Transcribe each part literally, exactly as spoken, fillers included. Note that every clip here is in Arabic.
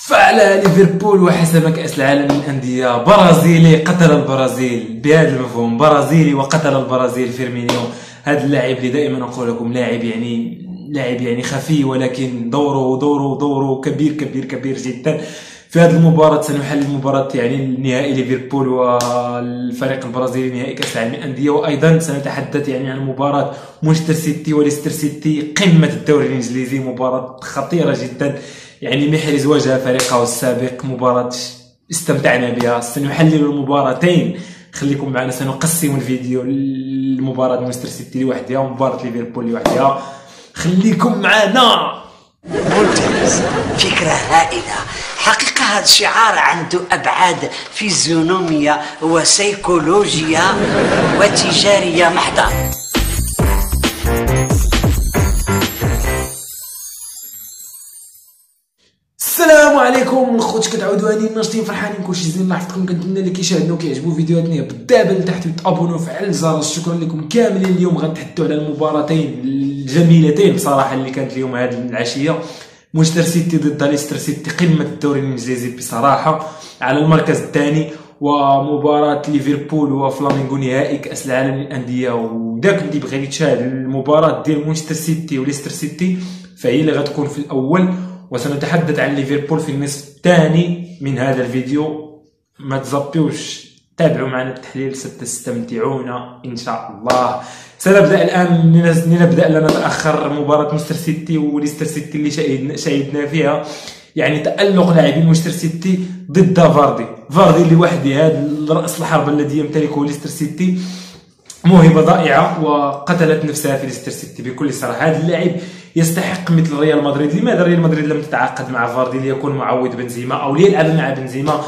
فعلى ليفربول وحسم كأس العالم للأندية. برازيلي قتل البرازيل، بهذا المفهوم برازيلي وقتل البرازيل. فيرمينيو هذا اللاعب اللي دائما نقول لكم لاعب يعني لاعب يعني خفي، ولكن دوره دوره دوره كبير كبير كبير جدا. في هذه المباراة سنحل مباراة يعني نهائي ليفربول والفريق البرازيلي نهائي كأس العالم للأندية، وأيضا سنتحدث يعني عن مباراة مانشستر سيتي وليستر سيتي قمة الدوري الإنجليزي. مباراة خطيرة جدا، يعني محرز واجه فريقه السابق. مباراة استمتعنا بها. سنحلل المباراتين، خليكم معنا. سنقسم الفيديو لمباراة مانشستر سيتي لوحدها ومباراة ليفربول لوحدها. خليكم معنا. ممتاز، فكرة هائلة حقيقة. هذا الشعار عنده أبعاد فيزيونومية وسيكولوجية وتجارية محضة. السلام عليكم الخوت، كتعاودوا اني ناشطين فرحانين كلشي زين. الله يحفظكم. كنتمنى اللي كيشاهدنا وكيعجبوا فيديوهاتنا بالدابه لتحت وتابونوا وفعل الجرس. شكرا لكم كاملين. اليوم غنتحدثوا على المباراتين الجميلتين بصراحه اللي كانت اليوم هذه العشيه. مانشستر سيتي ضد ليستر سيتي، قمه الدوري الانجليزي بصراحه على المركز الثاني، ومباراه ليفربول وفلامينغو نهائي كاس العالم للانديه. وداك اللي بغى يتشاهد المباراه ديال مانشستر سيتي وليستر سيتي فهي اللي غتكون في الاول، وسنتحدث عن ليفربول في النصف الثاني من هذا الفيديو. ما تزبيوش، تابعوا معنا التحليل ستستمتعون ان شاء الله. سنبدا الان لنبدا لا نتاخر. مباراه مانشستر سيتي وليستر سيتي اللي شاهدنا شاهدنا فيها يعني تالق لاعبين مانشستر سيتي ضد فاردي. فاردي لوحده هذا راس الحرب الذي يمتلكه ليستر سيتي، موهبه ضائعه وقتلت نفسها في ليستر سيتي بكل صراحه. هذا اللاعب يستحق مثل ريال مدريد. لماذا ريال مدريد لم تتعاقد مع فاردي ليكون معوض بنزيما او ليلعب مع بنزيما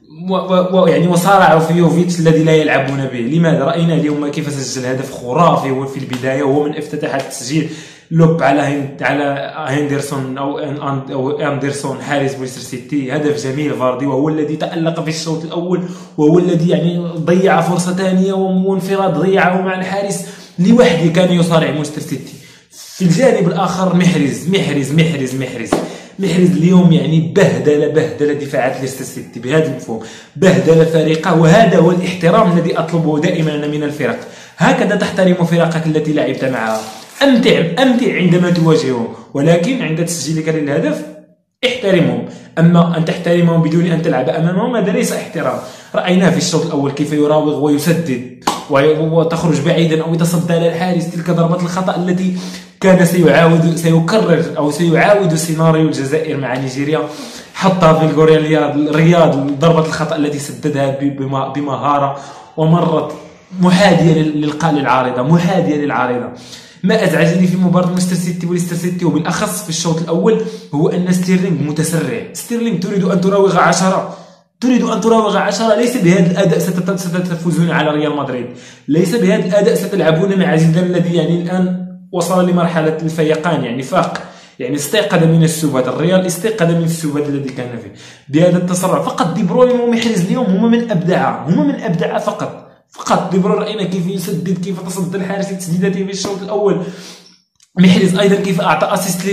ويعني وصارعوا في يوفيتش الذي لا يلعبون به؟ لماذا؟ راينا اليوم كيف سجل هدف خرافي في البدايه، وهو من افتتح التسجيل. لوب على هند على هندرسون او او اندرسون حارس مانشستر سيتي. هدف جميل فاردي، وهو الذي تالق في الشوط الاول، وهو الذي يعني ضيع فرصه ثانيه وانفراد ضيعه مع الحارس لوحده. كان يصارع مانشستر سيتي. في الجانب الاخر محرز محرز محرز محرز محرز اليوم يعني بهدل بهدل دفاعات ليستر سيتي بهذا المفهوم، بهدل فريقه. وهذا هو الاحترام الذي اطلبه دائما انا من الفرق. هكذا تحترم فرقك التي لعبت معها. امتع امتع عندما تواجههم، ولكن عند تسجيلك للهدف احترمهم. اما ان تحترمهم بدون ان تلعب امامهم هذا ليس احترام. رايناه في الشوط الاول كيف يراوغ ويسدد وتخرج بعيدا او يتصدى للحارس. تلك ضربة الخطأ التي كان سيعاود سيكرر او سيعاود سيناريو الجزائر مع نيجيريا. حطها في الرياض الرياض ضربة الخطأ التي سددها بمهارة ومرت محاذية للعارضة محاذية للعارضة. ما ازعجني في مباراة مانشستر سيتي وليستر سيتي وبالاخص في الشوط الاول هو ان ستيرلينغ متسرع. ستيرلينغ تريد ان تراوغ عشرة تريد أن تراوغ عشرة. ليس بهذا الأداء ستفوزون على ريال مدريد، ليس بهذا الأداء ستلعبون مع زيدان الذي يعني الآن وصل لمرحلة الفيقان، يعني فاق، يعني استيقظ من السبات. الريال استيقظ من السبات الذي كان فيه بهذا التسرع. فقط دي بروين ومحرز اليوم هما من أبدع هما من أبدع فقط فقط. دي بروين رأينا كيف يسدد، كيف تصدى الحارس لتسديداته في الشوط الأول. محرز ايضا كيف اعطى اسيست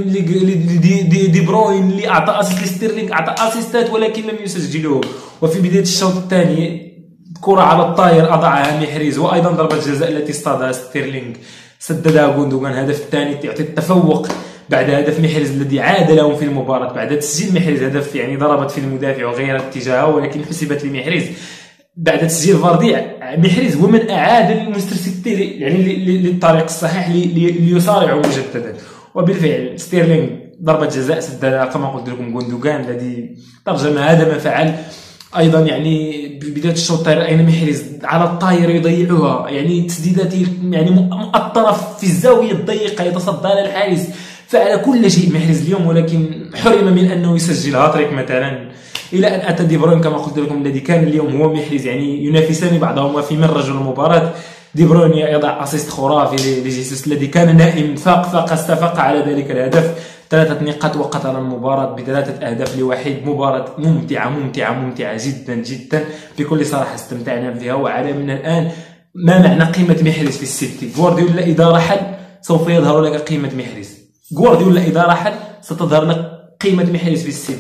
لدي دي بروين، اللي اعطى اسيست لستيرلينغ، اعطى اسيستات ولكن لم يسجلوه. وفي بدايه الشوط الثاني كره على الطاير اضاعها محرز، وايضا ضربه جزاء التي اصطادها ستيرلينغ سددها غوندوغان. هدف الثاني يعطي التفوق بعد هدف محرز الذي عاد لهم في المباراه. بعد تسجيل محرز هدف يعني ضربت في المدافع وغيرت اتجاهه، ولكن حسبت لمحرز. بعد تسجيل فاردي محرز هو من اعاد مانشستر سيتي يعني للطريق الصحيح ليصارعوا مجددا. وبالفعل ستيرلينغ ضربه جزاء سددها كما قلت لكم غوندوغان الذي ترجم هذا ما فعل. ايضا يعني بدايه الشوط الثاني راينا محرز على الطاير يضيعها، يعني تسديداته يعني مؤطره في الزاويه الضيقه، يتصدى للحارس، فعل كل شيء محرز اليوم، ولكن حرم من انه يسجل هاتريك مثلا. الى ان اتى دي بروين كما قلت لكم الذي كان اليوم هو محرز يعني ينافسان بعضهما في من رجل المباراه. دي بروين يضع اسيست خرافي لجيسوس الذي كان نائم، فاق فاق استفاق على ذلك الهدف. ثلاثه نقاط وقتل المباراه بثلاثه اهداف لواحد. مباراه ممتعه ممتعه ممتعه جدا جدا بكل صراحه، استمتعنا بها. وعلمنا الان ما معنى قيمه محرز في السيتي. غوارديولا اذا رحل سوف يظهر لك قيمه محرز. غوارديولا اذا رحل ستظهر لك قيمه محرز في السيتي.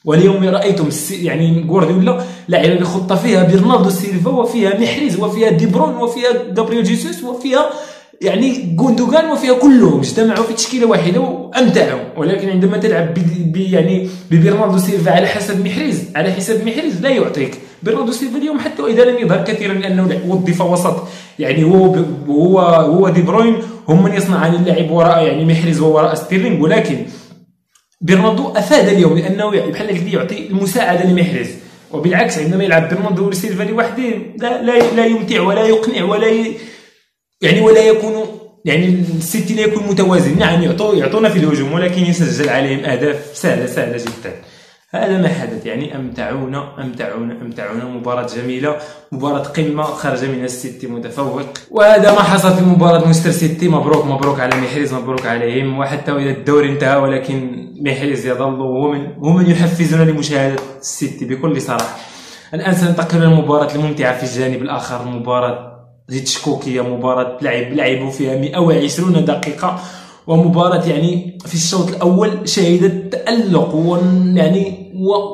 واليوم رايتم يعني غوارديولا لاعب بخطه فيها برناردو سيلفا وفيها محرز وفيها دي بروين وفيها جابرييل جيسوس وفيها يعني غوندوغان وفيها كلهم اجتمعوا في تشكيله واحده وامتعوا. ولكن عندما تلعب ب يعني ببرناردو سيلفا على حسب محرز على حساب محرز لا يعطيك. برناردو سيلفا اليوم حتى اذا لم يظهر كثيرا لانه وظف وسط يعني هو هو هو دي بروين هم من يصنعان اللعب وراء يعني محرز ووراء ستيرلينغ، ولكن برناردو افاد اليوم لانه بحال هكا يعطي المساعده لمحرز. وبالعكس عندما يلعب برناردو سيلفا لوحده لا, لا لا يمتع ولا يقنع ولا ي... يعني ولا يكون يعني السيتي لا يكون متوازن. نعم يعطو يعطونا في الهجوم ولكن يسجل عليهم اهداف سهله سهله جدا. هذا ما حدث يعني امتعونا امتعونا امتعونا مباراه جميله، مباراه قمه خرج منها السيتي متفوق. وهذا ما حصل في مباراه مانشستر سيتي. مبروك مبروك على محرز مبروك عليهم. وحتى اذا الدوري انتهى ولكن محرز يظل هو من هو من يحفزنا لمشاهده السيتي بكل صراحه. الان سننتقل الى المباراه الممتعه في الجانب الاخر، مباراه هيتشكوكيه، مباراه لعب لعبوا فيها مئة وعشرين دقيقه، ومباراة يعني في الشوط الأول شهدت تألق ويعني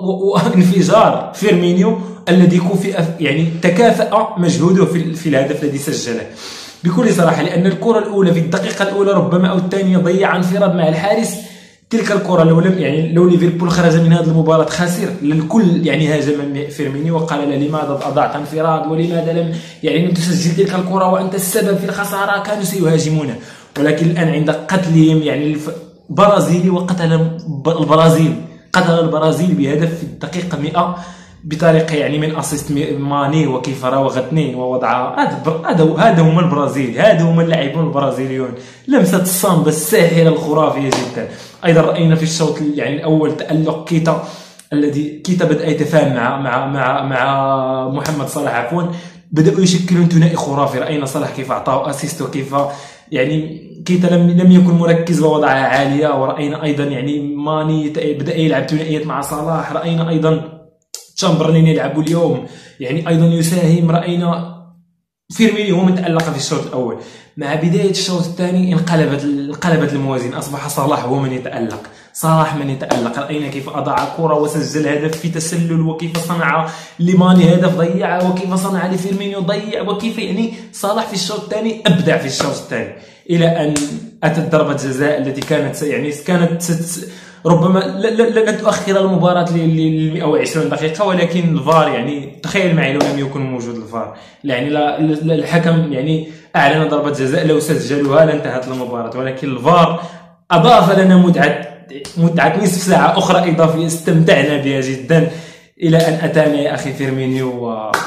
وانفجار فيرمينيو الذي كفئ يعني تكافأ مجهوده في, في الهدف الذي سجله بكل صراحة. لأن الكرة الأولى في الدقيقة الأولى ربما أو الثانية ضيع انفراد مع الحارس. تلك الكرة لو لم يعني لو ليفربول خرج من هذه المباراة خاسر للكل يعني هاجم فيرمينيو وقال له لماذا أضعت انفراد ولماذا لم يعني لم تسجل تلك الكرة وأنت السبب في الخسارة. كانوا سيهاجمونه، ولكن الآن عند قتلهم يعني البرازيلي وقتل البرازيل قتل البرازيل بهدف في الدقيقة مئة بطريقة يعني من اسيست ماني وكيف راوغ اثنين ووضع. هذا هذا هم البرازيل، هذا هم اللاعبون البرازيليون، لمسة الصامبا الساحرة الخرافية جدا. أيضا رأينا في الشوط يعني الأول تألق كيتا الذي كيتا بدأ يتفاهم مع مع مع مع محمد صلاح عفوا، بدأوا يشكلون ثنائي خرافي. رأينا صلاح كيف أعطاه اسيست وكيف يعني كيتا لم لم يكن مركز ووضعها عالية. ورأينا أيضا يعني ماني بدأ يلعب ثنائيات مع صلاح. رأينا أيضا تشامبرلين يلعب اليوم يعني أيضا يساهم. رأينا فيرمينيو هو من تألق في الشوط الأول. مع بداية الشوط الثاني انقلبت انقلبت الموازين، أصبح صلاح هو من يتألق، صلاح من يتألق. رأينا كيف أضاع كرة وسجل هدف في تسلل، وكيف صنع لماني هدف ضيعه، وكيف صنع لفيرمينيو ضيع، وكيف يعني صلاح في الشوط الثاني أبدع في الشوط الثاني. إلى أن أتت ضربة جزاء التي كانت يعني كانت ست ربما لن تؤخر المباراة ل مئة وعشرين دقيقة، ولكن الفار يعني تخيل معي لو لم يكن موجود الفار يعني لا الحكم يعني أعلن ضربة جزاء لو سجلوها لانتهت المباراة، ولكن الفار أضاف لنا متعة متعة نصف ساعة أخرى إضافية استمتعنا بها جدا. إلى أن أتانا يا أخي فيرمينيو.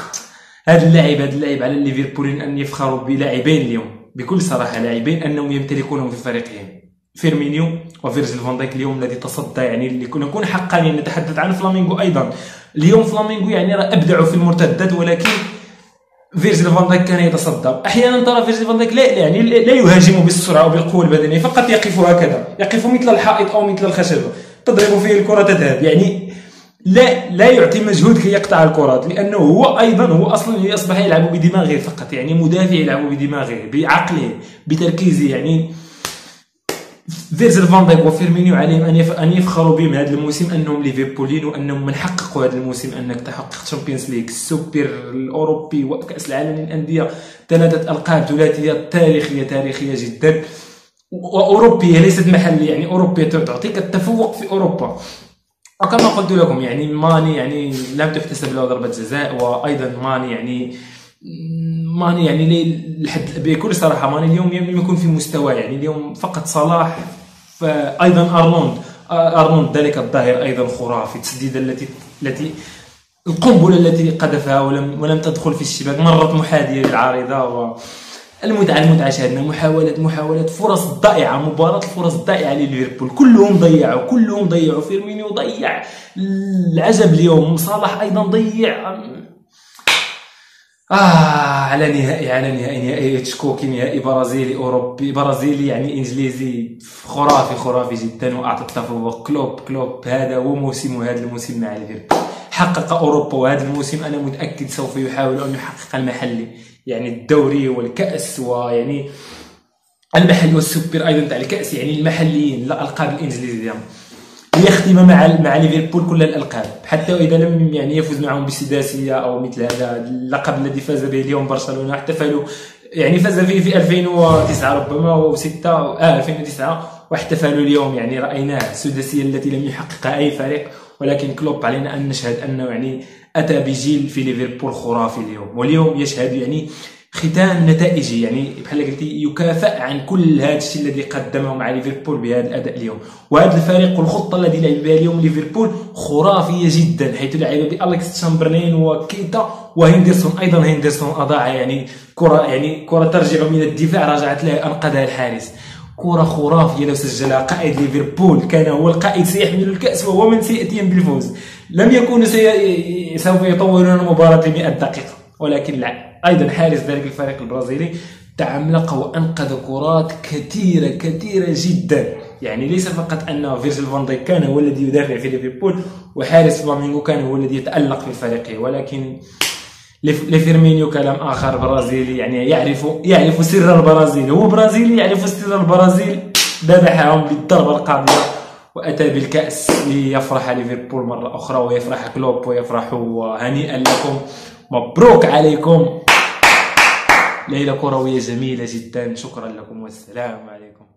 هذا اللاعب هذا اللاعب على ليفربول أن يفخروا بلاعبين اليوم بكل صراحة، لاعبين أنهم يمتلكونهم في فريقهم، فيرمينيو وفيرجيل فان دايك اليوم الذي تصدى يعني اللي كنا نكون حقانيين. نتحدث عن فلامينغو أيضا اليوم، فلامينغو يعني راه أبدعوا في المرتدات، ولكن فيرجيل فان دايك كان يتصدى. أحيانا ترى فيرجيل فان دايك لا يعني لا يهاجم بالسرعة وبالقوة البدنية، فقط يقف هكذا، يقف مثل الحائط أو مثل الخشبة تضرب فيه الكرة تذهب، يعني لا لا يعطي مجهود كي يقطع الكرات، لأنه هو أيضا هو أصلا يصبح يلعب بدماغه فقط، يعني مدافع يلعب بدماغه بعقله بتركيزه. يعني فيرجيل فان دايك وفيرمينيو عليهم أن يفخروا بهم هذا الموسم أنهم ليفربوليين، وأنهم من حققوا هذا الموسم أنك تحقق تشامبيونز ليغ، السوبر الأوروبي وكأس العالم للأندية، ثلاثة ألقاب ثلاثية تاريخية تاريخية جدا وأوروبية ليست محلية، يعني أوروبية تعطيك التفوق في أوروبا. وكما قلت لكم يعني ماني يعني لم تحتسب له ضربة جزاء، وأيضا ماني يعني ماني يعني لحد بكل صراحة ماني اليوم لم يكن في مستوى، يعني اليوم فقط صلاح. فأيضا أرنولد أرنولد ذلك الظاهر أيضا خرافي، التسديدة التي التي القنبلة التي قذفها ولم ولم تدخل في الشباك، مرت محاذية للعارضة. و المتعة المتعة شاهدنا محاولات محاولات فرص ضائعة، مباراة الفرص ضائعة لليفربول، كلهم ضيعوا كلهم ضيعوا فيرمينيو ضيع العجب اليوم، صلاح أيضا ضيع. آه على نهائي على نهائي نهائي تشكوكي، نهائي برازيلي أوروبي برازيلي يعني إنجليزي خرافي خرافي جدا، وأعطى التفوق. كلوب كلوب هذا هو موسمه، هذا الموسم مع ليفربول حقق أوروبا، وهذا الموسم أنا متأكد سوف يحاول أن يحقق المحلي، يعني الدوري والكأس، ويعني المحلي والسوبر أيضا تاع الكأس، يعني المحليين لا ألقاب الإنجليزية. ليختم مع مع ليفربول كل الالقاب، حتى واذا لم يعني يفوز معهم بالسداسيه او مثل هذا اللقب الذي فاز به اليوم برشلونه. احتفلوا يعني فاز فيه في ألفين وتسعة ربما و6 اه ألفين وتسعة، واحتفلوا اليوم يعني رايناه السداسيه التي لم يحققها اي فريق. ولكن كلوب علينا ان نشهد انه يعني اتى بجيل في ليفربول خرافي اليوم، واليوم يشهد يعني ختام نتائجي، يعني بحال قلتي يكافئ عن كل هذا الشيء الذي قدمه مع ليفربول بهذا الاداء اليوم. وهذا الفريق والخطه التي لعب بها اليوم ليفربول خرافيه جدا، حيث لعب بالكس تشامبرلين وكيتا وهندرسون. ايضا هندرسون اضاع يعني كره يعني كره ترجع من الدفاع رجعت له انقذها الحارس. كره خرافيه لو سجلها قائد ليفربول كان هو القائد سيحمل الكاس وهو من سياتيهم بالفوز. لم يكونوا سي... سوف يطولون المباراه ل مئة دقيقه، ولكن لا. ايضا حارس ذلك الفريق البرازيلي تعملق وانقذ كرات كثيره كثيره جدا. يعني ليس فقط ان فيرجيل فان دايك كان هو الذي يدافع في ليفربول وحارس فلامينغو كان هو الذي يتالق في فريقه، ولكن لفيرمينيو كلام اخر برازيلي يعني يعرف يعرف سر البرازيل، هو برازيلي يعرف سر البرازيل، ذبحهم بالضربه القاضيه واتى بالكاس ليفرح ليفربول مره اخرى ويفرح كلوب ويفرح. هنيئا لكم، مبروك عليكم، ليله كرويه جميله جدا. شكرا لكم والسلام عليكم.